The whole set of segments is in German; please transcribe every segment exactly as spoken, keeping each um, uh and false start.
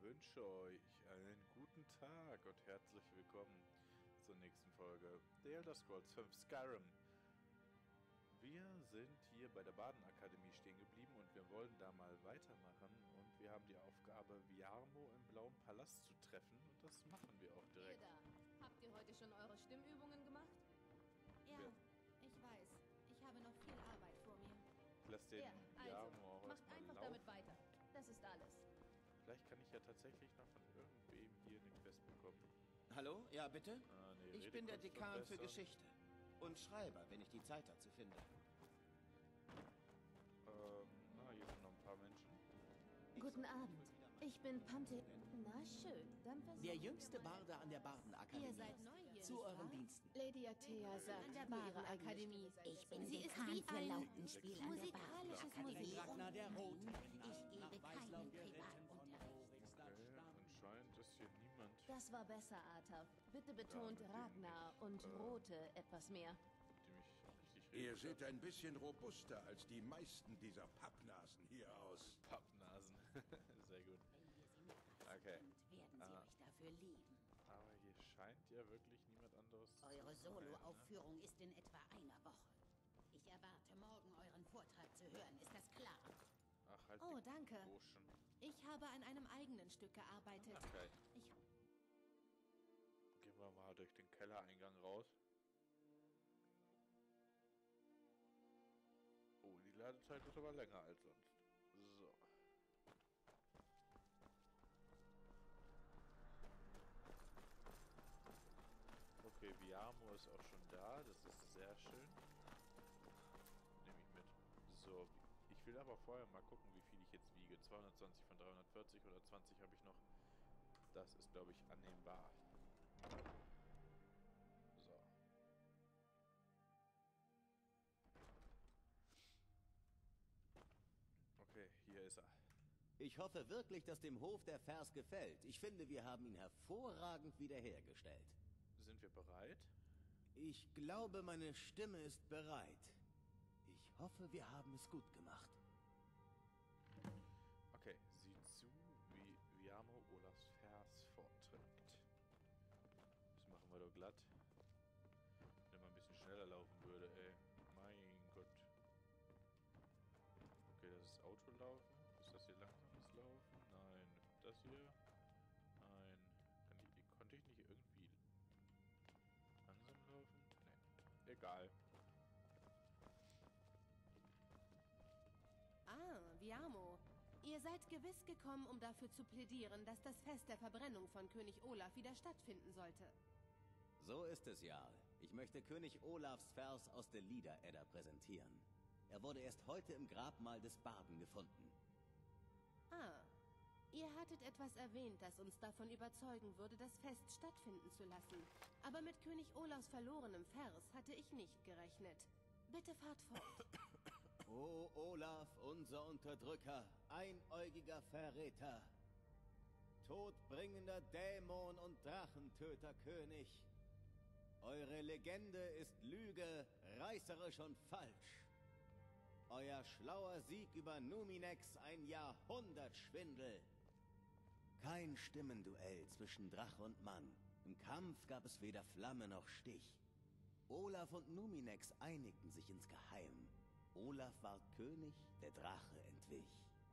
wünsche euch einen guten Tag und herzlich willkommen zur nächsten Folge The Elder Scrolls fünf Skyrim. Wir sind hier bei der Bardenakademie stehen geblieben und wir wollen da mal weitermachen und wir haben die Aufgabe, Viarmo im Blauen Palast zu treffen und das machen wir auch direkt. Ihr da, habt ihr heute schon eure Stimmübungen gemacht? Ja, Ja. ich weiß. Ich habe noch viel Arbeit vor mir. Lass den Ja, Viarmo also, auch macht erstmal einfach laufen. damit weiter. Das ist alles. Vielleicht kann ich ja tatsächlich noch von irgendwem hier eine Quest bekommen. Hallo? Ja, bitte? Ah, nee, Ich bin der Redekunst Dekan wird für besser. Geschichte. Und Schreiber, wenn ich die Zeit dazu finde. Ähm, na, hier sind noch ein paar Menschen. Guten Abend. Ich bin Pante... Na schön, dann versuchen Der wir jüngste mal- Barde an der Bardenakademie. Ihr seid neu hier, Zu nicht euren wahr? Diensten. Lady Athea sagt, An der wie ihre eigene Bardenakademie. Stimme Ich bin Sie ist Dekan wie für ein Lautenspiel an der musikalisches Bardenakademie. Ragnar der Rote. Ich gebe keinen Privatunterricht. Okay, anscheinend ist hier niemand, Das war besser, Arthur. Bitte betont Ja, mit dem- Ragnar und äh, Rote etwas mehr. mit dem ich richtig Ihr reden seht kann. ein bisschen robuster als die meisten dieser Pappnasen hier aus. Pappnasen. Sehr gut. Okay. Und werden sie Ah. euch dafür lieben. Aber hier scheint ja wirklich niemand anderes zu Eure sein, ne? Solo-Aufführung ist in etwa einer Woche. Ich erwarte morgen, euren Vortrag zu hören. Ist das klar? Ach, halt Oh, die danke. Burschen. Ich habe an einem eigenen Stück gearbeitet. Okay. Ich... Gehen wir mal durch den Kellereingang raus. Oh, die Ladezeit ist aber länger als sonst. So. Okay, Viarmo ist auch schon da. Das ist sehr schön. Nehme ich mit. So, ich will aber vorher mal gucken, wie viel ich jetzt wiege. zweihundertzwanzig von dreihundertvierzig oder zwanzig habe ich noch. Das ist, glaube ich, annehmbar. So. Okay, hier ist er. Ich hoffe wirklich, dass dem Hof der Vers gefällt. Ich finde, wir haben ihn hervorragend wiederhergestellt. Sind wir bereit? Ich glaube, meine Stimme ist bereit. Ich hoffe, wir haben es gut gemacht. Okay, sieh zu, wie Viarmo Olafs Vers vorträgt. Das machen wir doch glatt. Wenn man ein bisschen schneller laufen würde, ey. Mein Gott. Okay, das ist Autolaufen. Ist das hier langsames Laufen? Nein. Das hier? Nein. Kann ich, konnte ich nicht irgendwie langsam laufen? Nee. Egal. Ah, Viamo. Ihr seid gewiss gekommen, um dafür zu plädieren, dass das Fest der Verbrennung von König Olaf wieder stattfinden sollte. So ist es, Jarl. Ich möchte König Olafs Vers aus der Lieder-Edda präsentieren. Er wurde erst heute im Grabmal des Barden gefunden. Ah, ihr hattet etwas erwähnt, das uns davon überzeugen würde, das Fest stattfinden zu lassen. Aber mit König Olafs verlorenem Vers hatte ich nicht gerechnet. Bitte fahrt fort. O Olaf, unser Unterdrücker, einäugiger Verräter, todbringender Dämon und Drachentöterkönig. Eure Legende ist Lüge, reißerisch und falsch. Euer schlauer Sieg über Numinex ein Jahrhundertschwindel. Kein Stimmenduell zwischen Drache und Mann. Im Kampf gab es weder Flamme noch Stich. Olaf und Numinex einigten sich insgeheim. Olaf ward König, der Drache entwich.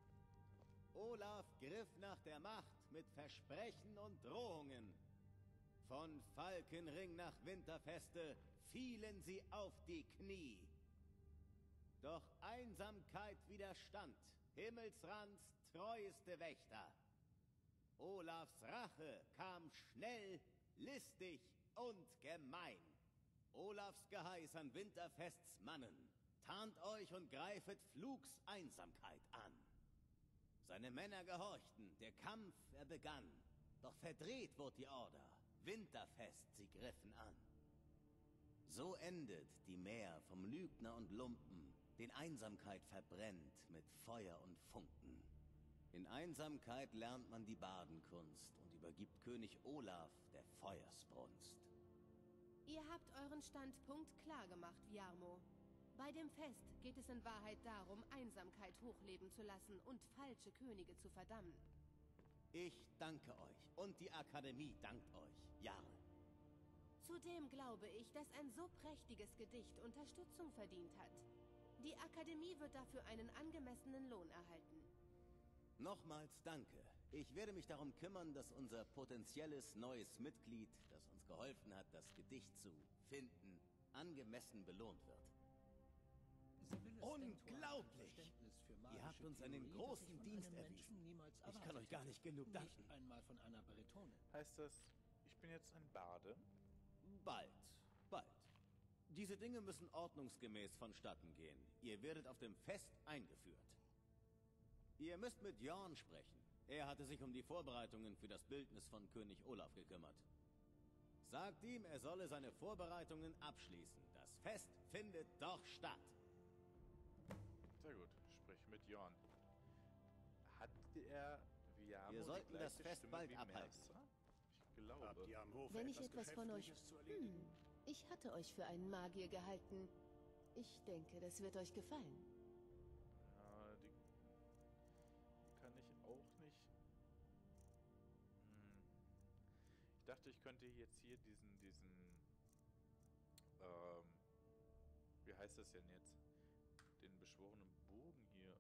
Olaf griff nach der Macht mit Versprechen und Drohungen. Von Falkenring nach Winterfeste fielen sie auf die Knie. Doch Einsamkeit widerstand, Himmelsrands treueste Wächter. Olafs Rache kam schnell, listig und gemein. Olafs Geheiß an Winterfests Mannen: tarnt euch und greifet Flugs Einsamkeit an. Seine Männer gehorchten, der Kampf, er begann. Doch verdreht wurde die Order, Winterfest, sie griffen an. So endet die Mär vom Lügner und Lumpen, den Einsamkeit verbrennt mit Feuer und Funken. In Einsamkeit lernt man die Bardenkunst und übergibt König Olaf der Feuersbrunst. Ihr habt euren Standpunkt klar gemacht, Viarmo. Bei dem Fest geht es in Wahrheit darum, Einsamkeit hochleben zu lassen und falsche Könige zu verdammen. Ich danke euch und die Akademie dankt euch, Jarl. Zudem glaube ich, dass ein so prächtiges Gedicht Unterstützung verdient hat. Die Akademie wird dafür einen angemessenen Lohn erhalten. Nochmals danke. Ich werde mich darum kümmern, dass unser potenzielles neues Mitglied, das uns geholfen hat, das Gedicht zu finden, angemessen belohnt wird. Unglaublich! Ihr habt uns einen großen Dienst erwiesen. Ich kann euch gar nicht genug danken. Nicht einmal von einer Bretone. Heißt das, ich bin jetzt ein Bade? Bald, bald. Diese Dinge müssen ordnungsgemäß vonstatten gehen. Ihr werdet auf dem Fest eingeführt. Ihr müsst mit Jorn sprechen. Er hatte sich um die Vorbereitungen für das Bildnis von König Olaf gekümmert. Sagt ihm, er solle seine Vorbereitungen abschließen. Das Fest findet doch statt. Sehr gut, sprich mit Jorn. Hat er Viamo Wir die sollten gleiche das Fest Stimme bald wie abhalten. Mercer? Ich glaube. Habt ihr am Hofe Wenn ich etwas etwas von euch... Geschäftliches zu erledigen? Hm, ich hatte euch für einen Magier gehalten. Ich denke, das wird euch gefallen. Ja, die, die kann ich auch nicht. Hm. Ich dachte, ich könnte jetzt hier diesen, diesen, ähm, wie heißt das denn jetzt? Den beschworenen Bogen hier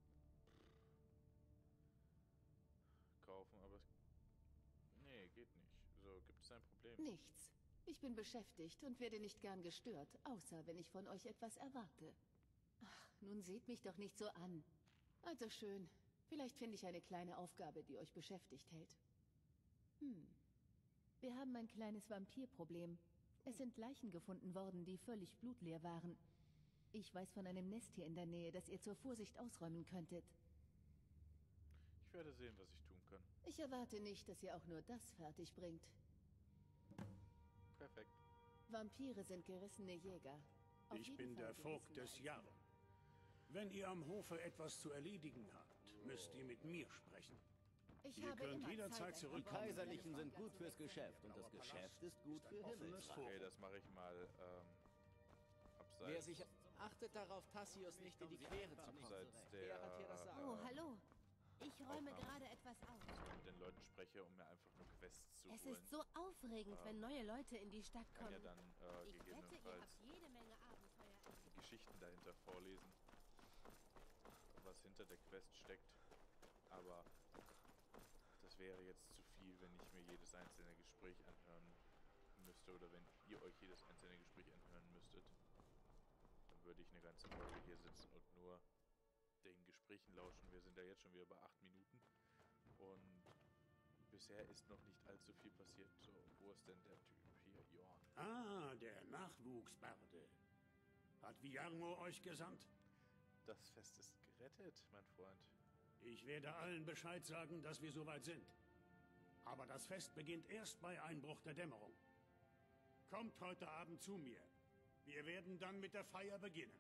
kaufen, aber es, nee, geht nicht. So, gibt es ein Problem? Nichts. Ich bin beschäftigt und werde nicht gern gestört, außer wenn ich von euch etwas erwarte. Ach, nun seht mich doch nicht so an. Also schön. Vielleicht finde ich eine kleine Aufgabe, die euch beschäftigt hält. Hm. Wir haben ein kleines Vampirproblem. Es sind Leichen gefunden worden, die völlig blutleer waren. Ich weiß von einem Nest hier in der Nähe, das ihr zur Vorsicht ausräumen könntet. Ich werde sehen, was ich tun kann. Ich erwarte nicht, dass ihr auch nur das fertig bringt. Perfekt. Vampire sind gerissene Jäger. Auf Ich jeden bin Fall der Vogt gerissener des als Jarl. Wenn ihr am Hofe etwas zu erledigen habt, müsst ihr mit mir sprechen. Ich Ihr habe könnt immer jederzeit Zeit, Die zurückkommen. Kaiserlichen sind gut fürs Geschäft und das Geschäft ist gut für Himmelsfahrt. Okay, das mache ich mal ähm, abseits. Wer sich... Achtet darauf, Tassius nicht in die Quere zu kommen. abseits der, Er hat hier das Sagen. Oh, hallo. Ich räume Aufnahme. gerade etwas auf. dass ich mit den Leuten spreche, um mir einfach nur Quests zu Es holen. ist so aufregend, wenn neue Leute in die Stadt Ich kann ja kommen. dann äh, Ich wette, ihr habt gegebenenfalls jede Menge Abenteuer. die Geschichten dahinter vorlesen, was hinter der Quest steckt. Aber das wäre jetzt zu viel, wenn ich mir jedes einzelne Gespräch anhören müsste oder wenn ihr euch jedes einzelne Gespräch anhören müsstet. Dann würde ich eine ganze Folge hier sitzen und nur den Gesprächen lauschen. Wir sind ja jetzt schon wieder bei acht Minuten und bisher ist noch nicht allzu viel passiert. So, wo ist denn der Typ hier? Jorn. Ah, der Nachwuchsbarde. Hat Viarmo euch gesandt? Das Fest ist gerettet, mein Freund. Ich werde allen Bescheid sagen, dass wir soweit sind. Aber das Fest beginnt erst bei Einbruch der Dämmerung. Kommt heute Abend zu mir. Wir werden dann mit der Feier beginnen.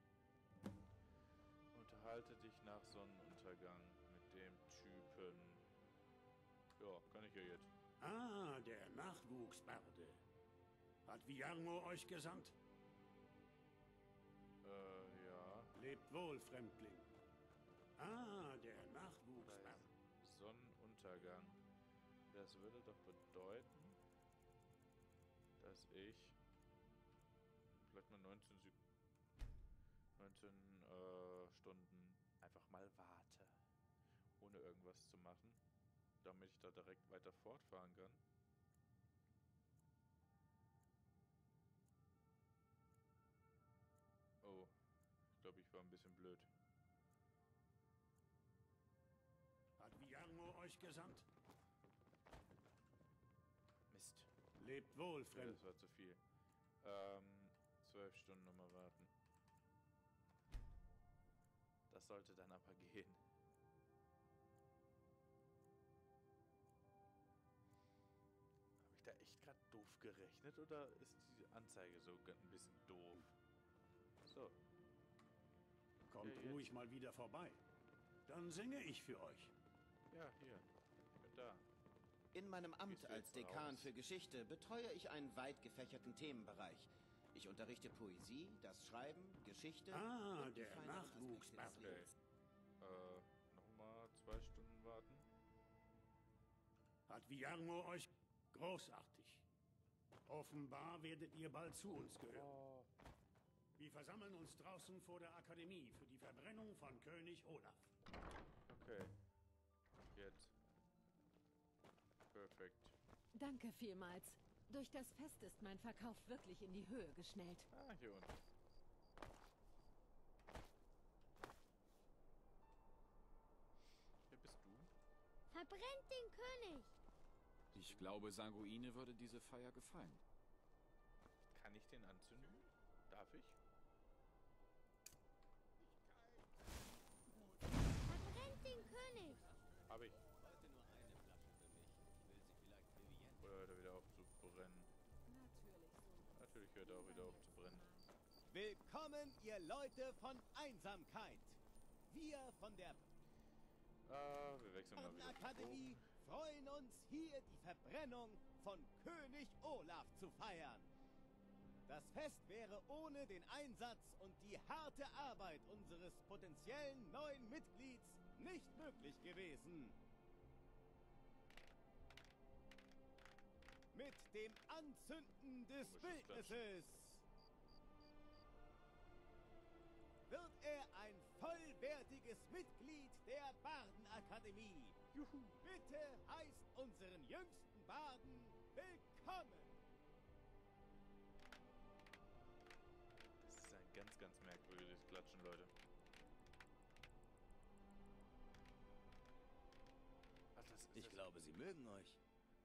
Unterhalte dich nach Sonnenuntergang mit dem Typen. Ja, kann ich ja jetzt. Ah, der Nachwuchsbarde. Hat Viarmo euch gesandt? Äh, ja. Lebt wohl, Fremdling. Ah, der Bei Nachwuchsbarde. Sonnenuntergang. Das würde doch bedeuten, dass ich vielleicht mal neunzehn, Sek- neunzehn äh, Stunden einfach mal warte, ohne irgendwas zu machen, damit ich da direkt weiter fortfahren kann. Oh, ich glaube, ich war ein bisschen blöd. Hat Viarmo euch gesandt? Mist. Lebt wohl, Ja, Fremd. das war zu viel. Ähm, zwölf Stunden nochmal warten. Das sollte dann aber gehen. Habe ich da echt gerade doof gerechnet oder ist die Anzeige so g- ein bisschen doof? So, Kommt Ja, jetzt. ruhig mal wieder vorbei. Dann singe ich für euch. ja, hier. Ich bin da. In meinem Amt Gehst du als jetzt Dekan raus? für Geschichte betreue ich einen weit gefächerten Themenbereich. Ich unterrichte Poesie, das Schreiben, Geschichte Ah, und die der feineren Aspekte des Nachwuchsbarde. Okay. Lebens. Äh, nochmal zwei Stunden warten. hat Viarmo euch großartig. Offenbar werdet ihr bald zu uns gehören. Wir versammeln uns draußen vor der Akademie für die Verbrennung von König Olaf. Okay. Jetzt. Perfekt. Danke vielmals. Durch das Fest ist mein Verkauf wirklich in die Höhe geschnellt. Ah, hier unten. Wer bist du? Verbrennt den König! Ich glaube, Sanguine würde diese Feier gefallen. Kann ich den anzünden? Darf ich? Verbrennt den König! Hab ich. Heute nur eine Flasche für mich. Will sie vielleicht Vivienne? Oder hört er wieder auf zu brennen? Natürlich hört er auch wieder auf zu brennen. Willkommen, ihr Leute von Einsamkeit. Wir von der Ah, wir wechseln mal wieder. Akademie freuen uns, hier die Verbrennung von König Olaf zu feiern. Das Fest wäre ohne den Einsatz und die harte Arbeit unseres potenziellen neuen Mitglieds nicht möglich gewesen. Mit dem Anzünden des Bildnisses wird er ein vollwertiges Mitglied der Bardenakademie. Juhu. Bitte heißt unseren jüngsten Barden willkommen. Das ist ein ganz, ganz merkwürdiges Klatschen, Leute. Ach, das ist Ich das. glaube, sie mögen euch.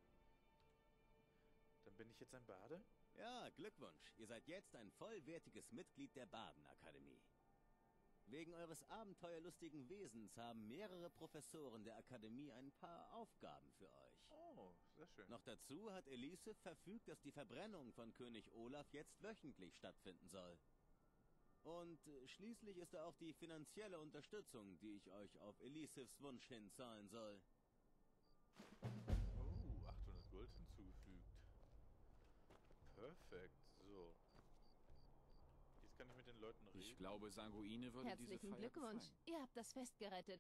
Dann bin ich jetzt ein Bade? Ja, Glückwunsch. Ihr seid jetzt ein vollwertiges Mitglied der Bardenakademie. Wegen eures abenteuerlustigen Wesens haben mehrere Professoren der Akademie ein paar Aufgaben für euch. Oh, sehr schön. Noch dazu hat Elise verfügt, dass die Verbrennung von König Olaf jetzt wöchentlich stattfinden soll. Und äh, schließlich ist da auch die finanzielle Unterstützung, die ich euch auf Elises Wunsch hin zahlen soll. Oh, achthundert Gold hinzugefügt. Perfekt, so. Jetzt kann ich mit den Leuten reden. Ich glaube, Sanguine würde diese Herzlichen Feier Glückwunsch. gefallen. Ihr habt das Fest gerettet.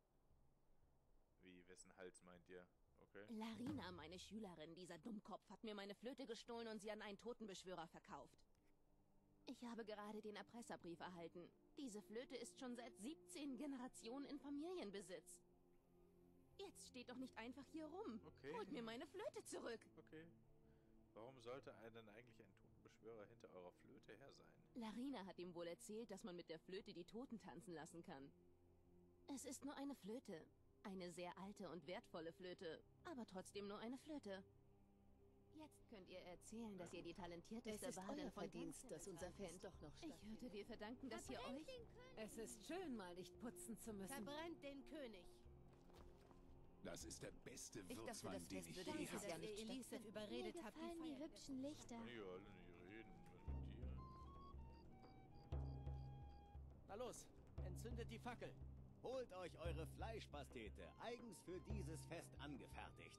Wie, wessen Hals meint ihr? Okay. Larina, meine Schülerin, dieser Dummkopf, hat mir meine Flöte gestohlen und sie an einen Totenbeschwörer verkauft. Ich habe gerade den Erpresserbrief erhalten. Diese Flöte ist schon seit siebzehn Generationen in Familienbesitz. Jetzt steht doch nicht einfach hier rum. Okay. Holt mir meine Flöte zurück. Okay. Warum sollte ein- denn eigentlich ein Totenbeschwörer hinter eurer Flöte her sein? Larina hat ihm wohl erzählt, dass man mit der Flöte die Toten tanzen lassen kann. Es ist nur eine Flöte. Eine sehr alte und wertvolle Flöte, aber trotzdem nur eine Flöte. Jetzt könnt ihr erzählen, dass ihr die Es talentierteste ist Bardin euer von Verdienst, ganz dass unser Himmelfahrt Fest doch noch ist. Ich stattfindet. hörte, wir verdanken das hier Verbrennt euch. den König! Es ist schön, mal nicht putzen zu müssen. Verbrennt den König. Das ist der beste Ich dachte, Wirtswein, das den Fest ich würde je dieses hatte. Jahr nicht Eliseth stattfinden. überredet Mir habt, gefallen die Feier hübschen Lichter. Können die alle nicht reden? Was mit dir? Na los, entzündet die Fackel. Holt euch eure Fleischpastete, eigens für dieses Fest angefertigt.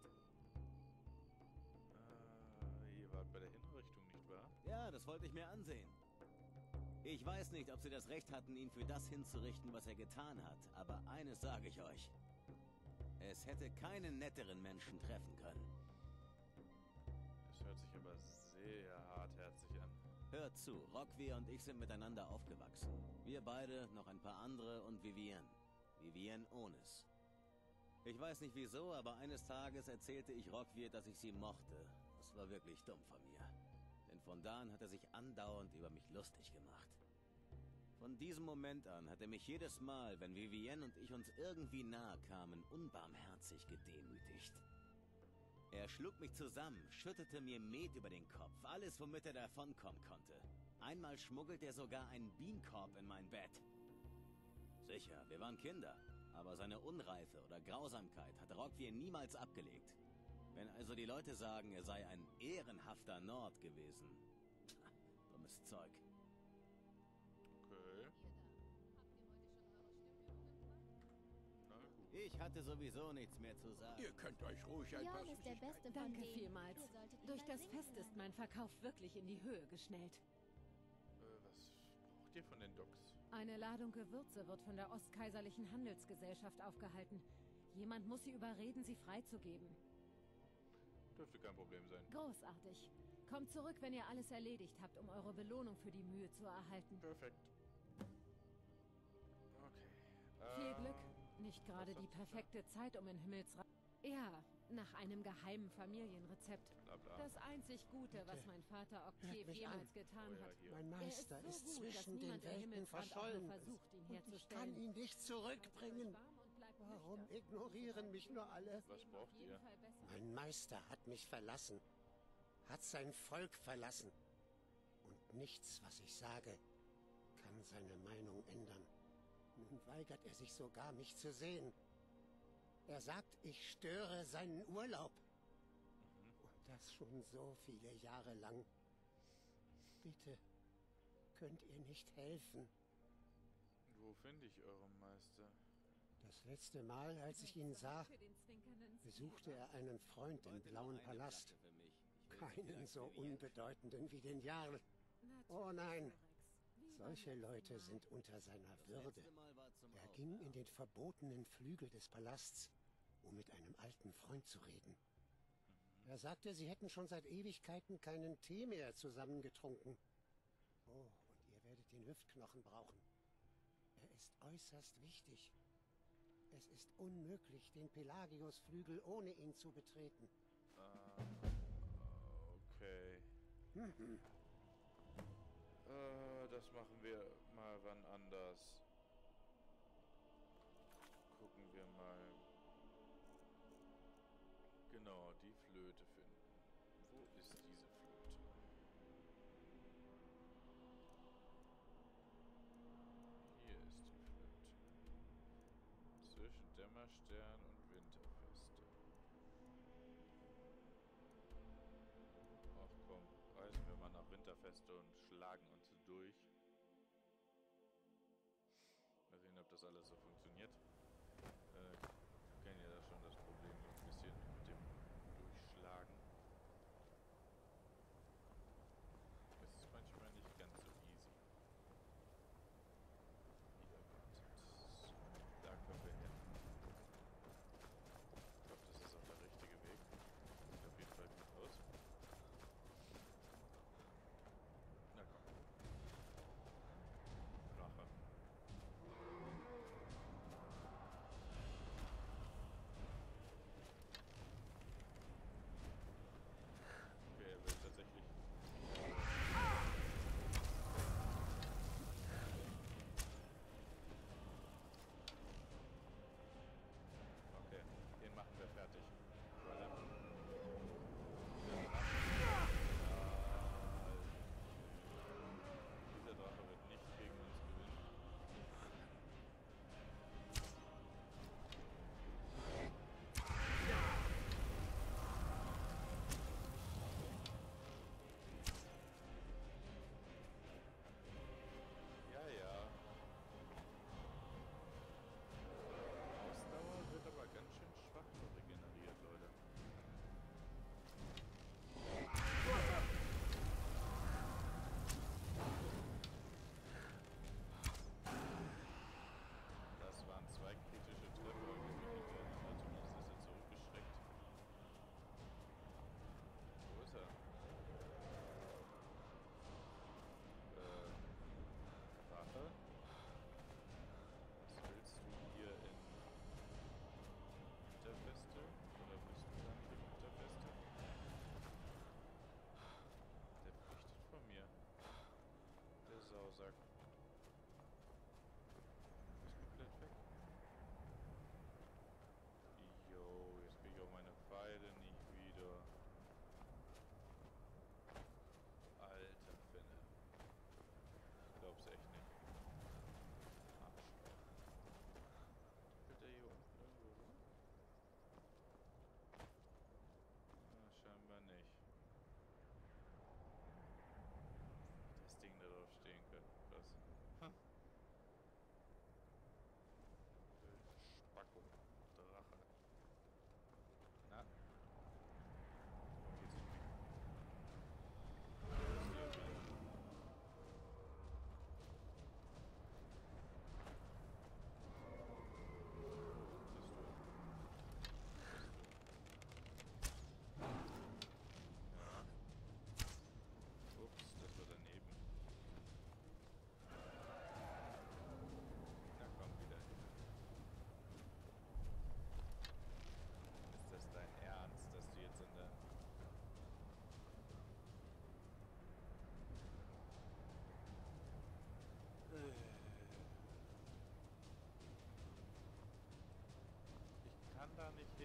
Ah, ihr wart bei der Hinrichtung, nicht wahr? Ja, das wollte ich mir ansehen. Ich weiß nicht, ob sie das Recht hatten, ihn für das hinzurichten, was er getan hat, aber eines sage ich euch. Es hätte keinen netteren Menschen treffen können. Das hört sich aber sehr hartherzig an. Hört zu, Rockwehr und ich sind miteinander aufgewachsen. Wir beide, noch ein paar andere und Vivienne. Vivienne Onis. Ich weiß nicht wieso, aber eines Tages erzählte ich Rockwehr, dass ich sie mochte. Das war wirklich dumm von mir. Denn von da an hat er sich andauernd über mich lustig gemacht. Von diesem Moment an hat er mich jedes Mal, wenn Vivienne und ich uns irgendwie nahe kamen, unbarmherzig gedemütigt. Er schlug mich zusammen, schüttete mir Met über den Kopf, alles, womit er davonkommen konnte. Einmal schmuggelt er sogar einen Bienenkorb in mein Bett. Sicher, wir waren Kinder, aber seine Unreife oder Grausamkeit hat Rockwehr niemals abgelegt. Wenn also die Leute sagen, er sei ein ehrenhafter Nord gewesen. Tja, dummes Zeug. Okay. Na gut. Ich hatte sowieso nichts mehr zu sagen. Ihr könnt euch ruhig ein paar Björn ist der Beste von Danke denen. vielmals. Ihr solltet ihn Durch mal das sehen Fest ist wollen. mein Verkauf wirklich in die Höhe geschnellt. Äh, was braucht ihr von den Docks? Eine Ladung Gewürze wird von der Ostkaiserlichen Handelsgesellschaft aufgehalten. Jemand muss sie überreden, sie freizugeben. Dürfte kein Problem sein. Großartig. Kommt zurück, wenn ihr alles erledigt habt, um eure Belohnung für die Mühe zu erhalten. Perfekt. Okay. Viel Ähm, Glück. Nicht gerade die perfekte Zeit, um in Himmelsreich... Ja, nach einem geheimen Familienrezept. Bla bla. Das einzig Gute, was mein Vater Octave jemals getan Oh ja, hat. hier. Mein Meister Er ist, ist so gut, dass zwischen den niemand im Welten Himmelsrand auch nur verschollen. versucht, ihn Und ich herzustellen. kann ihn nicht zurückbringen. Und bleibt Warum nüchtern. ignorieren mich nur alle? Was braucht Auf jeden ihr? Fall besser. Mein Meister hat mich verlassen. Hat sein Volk verlassen. Und nichts, was ich sage, kann seine Meinung ändern. Nun weigert er sich sogar, mich zu sehen. Er sagt, ich störe seinen Urlaub. Und das schon so viele Jahre lang. Bitte, könnt ihr nicht helfen? Wo finde ich euren Meister? Das letzte Mal, als ich ihn sah, Für den zwinkernden besuchte er einen Freund im Heute Blauen noch eine Palast. Flasche für mich. Ich will sie Keinen dir so aktivieren. unbedeutenden wie den Jarl. Oh nein, solche Leute sind unter seiner Das Würde. letzte Mal war zum Er ging in Aufwärmen. den verbotenen Flügel des Palasts, um mit einem alten Freund zu reden. Er sagte, sie hätten schon seit Ewigkeiten keinen Tee mehr zusammengetrunken. Oh, und ihr werdet den Hüftknochen brauchen. Er ist äußerst wichtig. Es ist unmöglich, den Pelagius-Flügel ohne ihn zu betreten. Ah, okay. Mhm. Äh, das machen wir mal wann anders. Gucken wir mal. Genau, die Flöte finden. Wo ist diese Flöte? Hier ist die Flöte. Zwischen Dämmerstern und Winterfeste. Ach komm, reisen wir mal nach Winterfeste und schlagen uns durch. Mal sehen, ob das alles so funktioniert. Äh, ich kenne ja da schon das Problem so ein bisschen mit dem Durchschlagen. Es ist manchmal nicht ganz so easy. Wie erwartet. So, da können wir hin. Ich glaube, das ist auch der richtige Weg. Sieht auf jeden Fall gut aus. Na komm. Rache.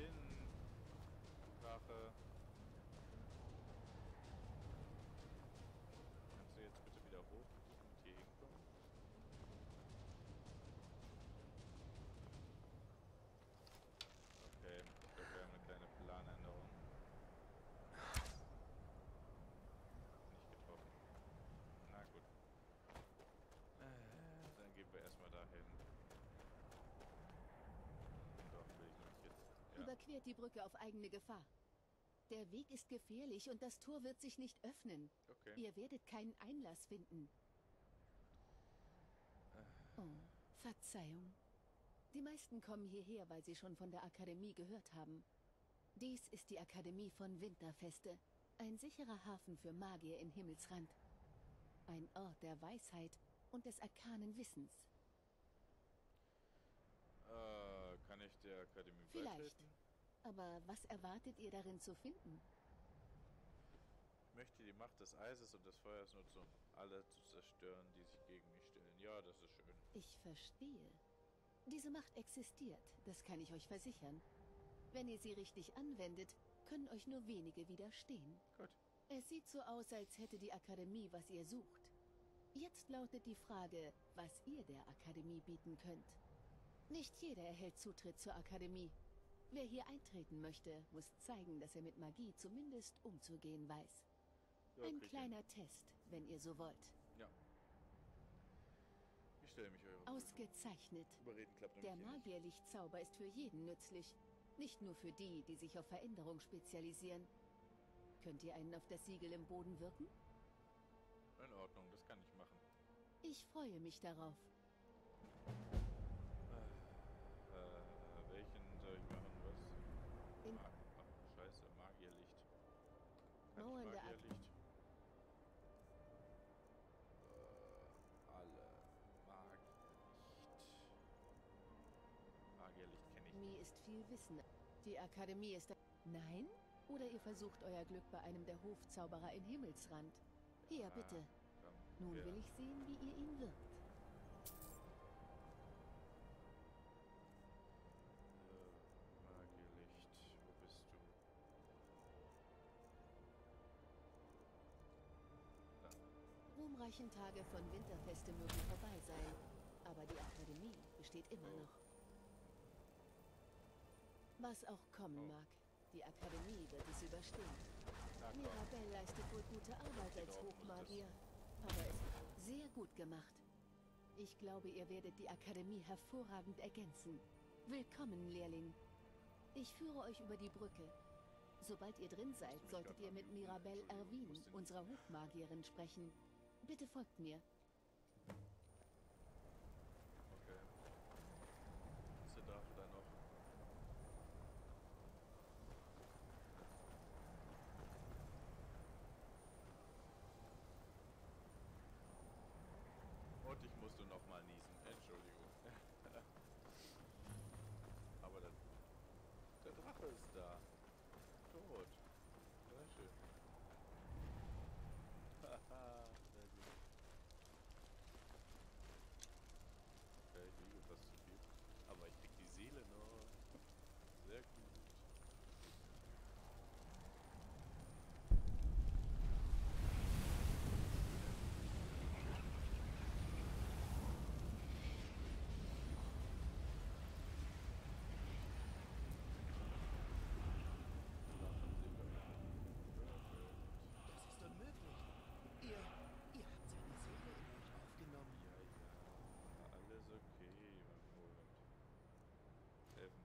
hin, Drache. Kannst du jetzt bitte wieder hochfliegen und hier hinkommen? Okay, ich glaube, wir haben eine kleine Planänderung. Nicht getroffen. Na gut. Äh, dann gehen wir erstmal dahin. Doch, will ich nämlich jetzt. Ja. Überquert die Brücke auf eigene Gefahr. Der Weg ist gefährlich und das Tor wird sich nicht öffnen. Okay. Ihr werdet keinen Einlass finden. Oh, Verzeihung. Die meisten kommen hierher, weil sie schon von der Akademie gehört haben. Dies ist die Akademie von Winterfeste. Ein sicherer Hafen für Magier in Himmelsrand. Ein Ort der Weisheit und des arkanen Wissens. Äh, kann ich der Akademie Vielleicht. beitreten? Aber was erwartet ihr darin zu finden? Ich möchte die Macht des Eises und des Feuers nutzen, um alle zu zerstören, die sich gegen mich stellen. Ja, das ist schön. Ich verstehe. Diese Macht existiert, das kann ich euch versichern. Wenn ihr sie richtig anwendet, können euch nur wenige widerstehen. Gut. Es sieht so aus, als hätte die Akademie, was ihr sucht. Jetzt lautet die Frage, was ihr der Akademie bieten könnt. Nicht jeder erhält Zutritt zur Akademie. Wer hier eintreten möchte, muss zeigen, dass er mit Magie zumindest umzugehen weiß. Ja, Ein krieg kleiner hin. Test, wenn ihr so wollt. Ja. Ich stelle mich eurer Ausgezeichnet. Überreden klappt Der nämlich hier nicht. Magierlichtzauber ist für jeden nützlich. Nicht nur für die, die sich auf Veränderung spezialisieren. Könnt ihr einen auf das Siegel im Boden wirken? In Ordnung, das kann ich machen. Ich freue mich darauf. Äh, welchen soll ich machen? Was? In- Mag Ach, scheiße, Magierlicht. Kann Mauern ich der Ak- Magierlicht? Äh, alle. Magierlicht. Magierlicht kenne ich Mir ist viel Wissen. Die Akademie ist... Nein? Oder ihr versucht euer Glück bei einem der Hofzauberer in Himmelsrand. Hier, bitte. Komm, Nun ja. will ich sehen, wie ihr ihn wirkt. Äh, Magierlicht, wo bist du? Da. Ruhmreichen Tage von Winterfeste mögen vorbei sein. Aber die Akademie besteht immer Oh. noch. Was auch kommen Oh. mag. Die Akademie wird es überstehen. Na komm. Mirabelle leistet wohl gute Arbeit als Genau, muss Hochmagier. Aber es ist sehr gut gemacht. Ich glaube, ihr werdet die Akademie hervorragend ergänzen. Willkommen, Lehrling. Ich führe euch über die Brücke. Sobald ihr drin seid, solltet ihr mit Mirabelle Erwin, unserer Hochmagierin, sprechen. Bitte folgt mir. Okay. Ist der Drache da noch? Und ich musste noch mal niesen. Entschuldigung. Aber der, der Drache ist da. Tot. Sehr schön. Haha, sehr gut. Okay, ich liege fast zu viel. Aber ich krieg die Seele noch. Sehr gut. Das ist unmöglich. Ihr, ihr habt seine Seele in euch aufgenommen. Ja, ja. Alles okay, mein Freund. Helfen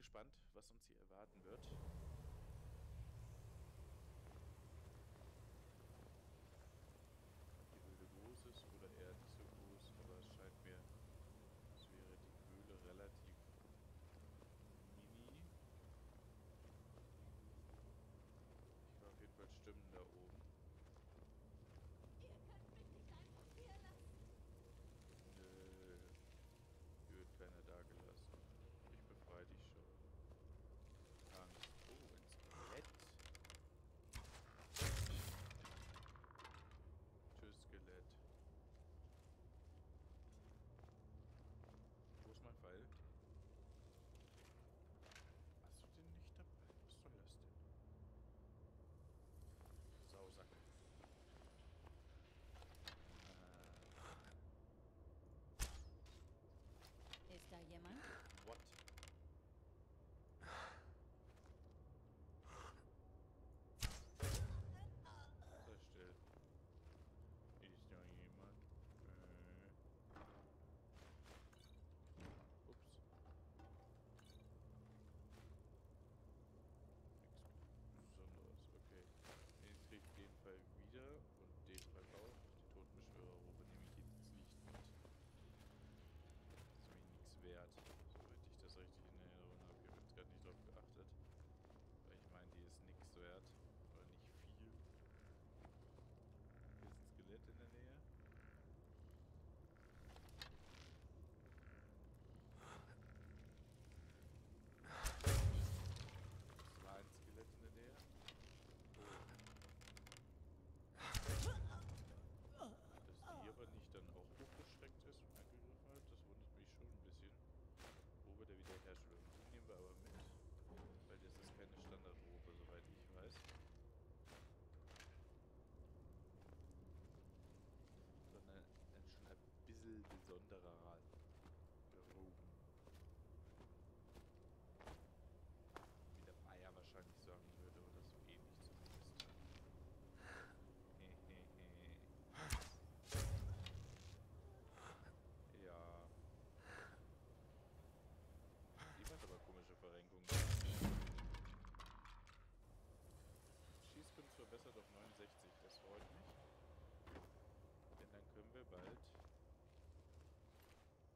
gespannt, was uns hier erwarten wird. Ob die Höhle groß ist oder eher nicht so groß, aber es scheint mir, als wäre die Höhle relativ mini. Ich höre auf jeden Fall Stimmen da oben. Ihr könnt mich nicht einfach hier lassen. Nö, hier wird keiner da gelassen. Ich befreie dich schon. Angst. Oh, ins Skelett. Tschüss, Skelett. Wo ist mein Pfeil? Hast du den nicht dabei? Was soll das denn? Sausack. Ist da jemand? What? Sei still. Ist da jemand? Äh. Ups. Nichts Besonderes. Okay. Den krieg ich den Fall wieder und den Fall auch. Die Totenbeschwörerrobe nehme ich jetzt nicht mit. Das ist mir nichts wert, soweit ich das richtig in Erinnerung habe. Ich habe jetzt gerade nicht drauf geachtet. Weil ich meine, die ist nichts wert. Oder nicht viel. Hier ist ein Skelett in der Nähe. Es war ein Skelett in der Nähe. Oh. Dass die aber nicht dann auch hochgeschreckt ist und angegriffen hat, das wundert mich schon ein bisschen. Robe der Wiederherstellung. Die nehmen wir aber mit. Weil das ist keine Standardrobe, soweit ich weiß. Sondern ein schon ein bisschen besonderer Roben. Wie der Bayer wahrscheinlich sagen würde, oder so ähnlich zumindest. Ja. Die hat aber komische Verrenkungen. Schießkunst verbessert auf neunundsechzig, das freut mich. Denn dann können wir bald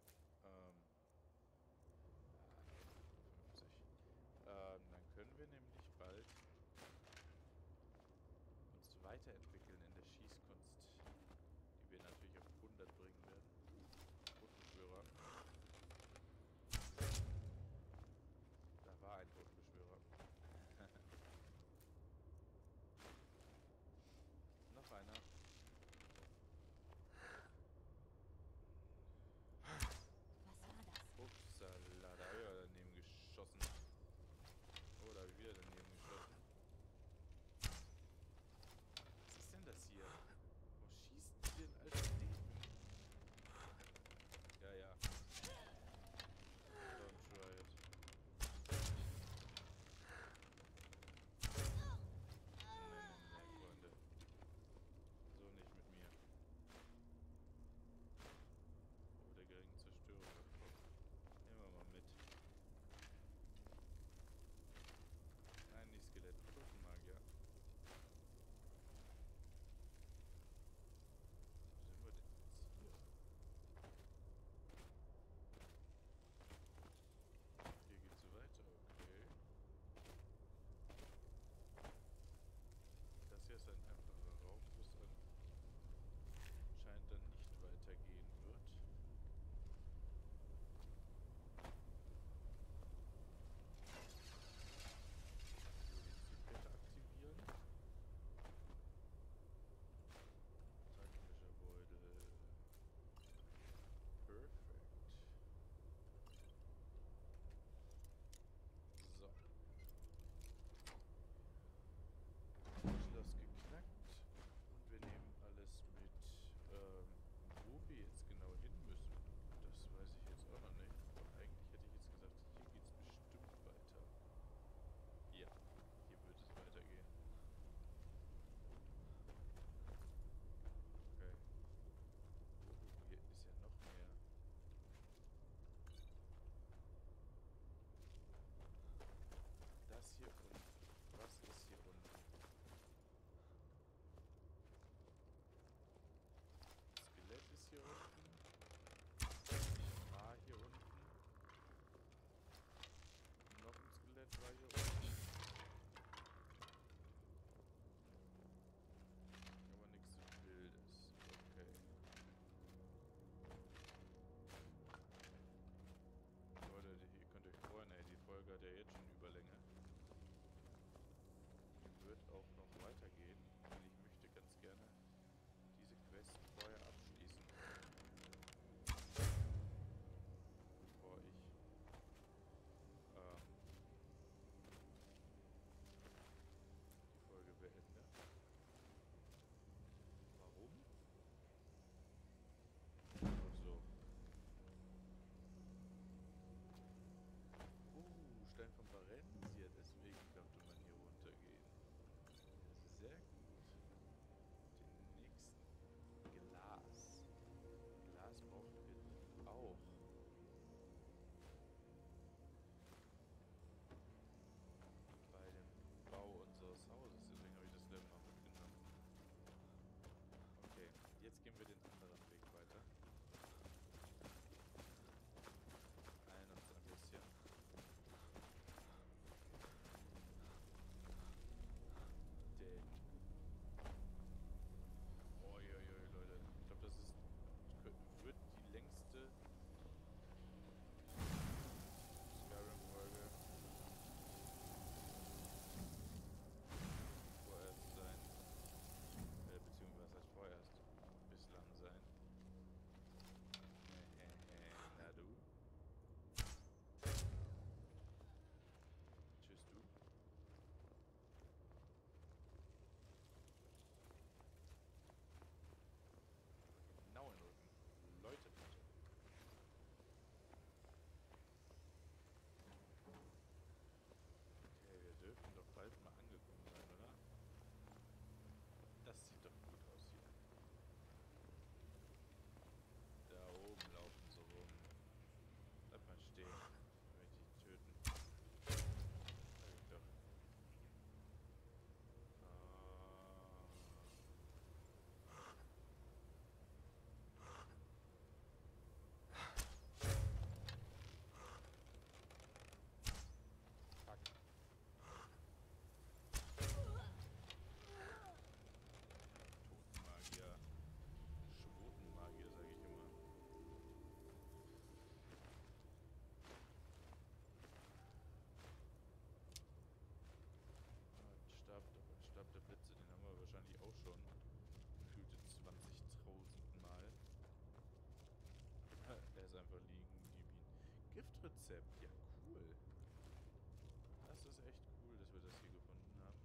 Giftrezept. Ja, cool. Das ist echt cool, dass wir das hier gefunden haben.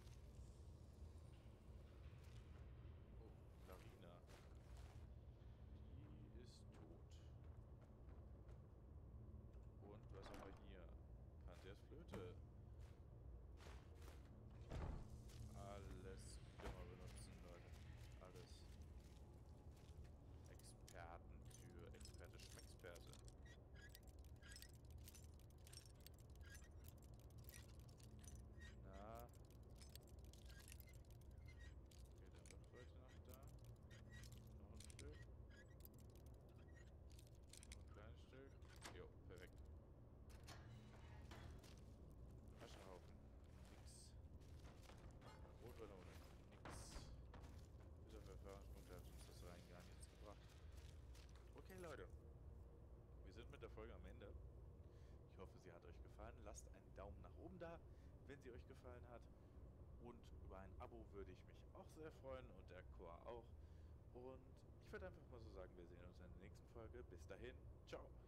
Oh, Larina. Die ist tot. Und was haben wir hier? Panthers Flöte. Alles können wir benutzen, Leute. Alles. Expertentür. Experte Schmecksperte. Na. Okay, dann wird heute noch da. Noch ein Stück. Noch ein kleines Stück. Jo, perfekt. Aschehaufen. Nix. Rotwürmer, nix. Dieser Verfahrenspunkt hat uns das rein gar nichts gebracht. Okay, Leute. Wir sind mit der Folge am Ende. Ich hoffe, sie hat euch gefallen. Lasst einen Daumen nach oben da, wenn sie euch gefallen hat. Und über ein Abo würde ich mich auch sehr freuen und der Chor auch. Und ich würde einfach mal so sagen, wir sehen uns in der nächsten Folge. Bis dahin, ciao.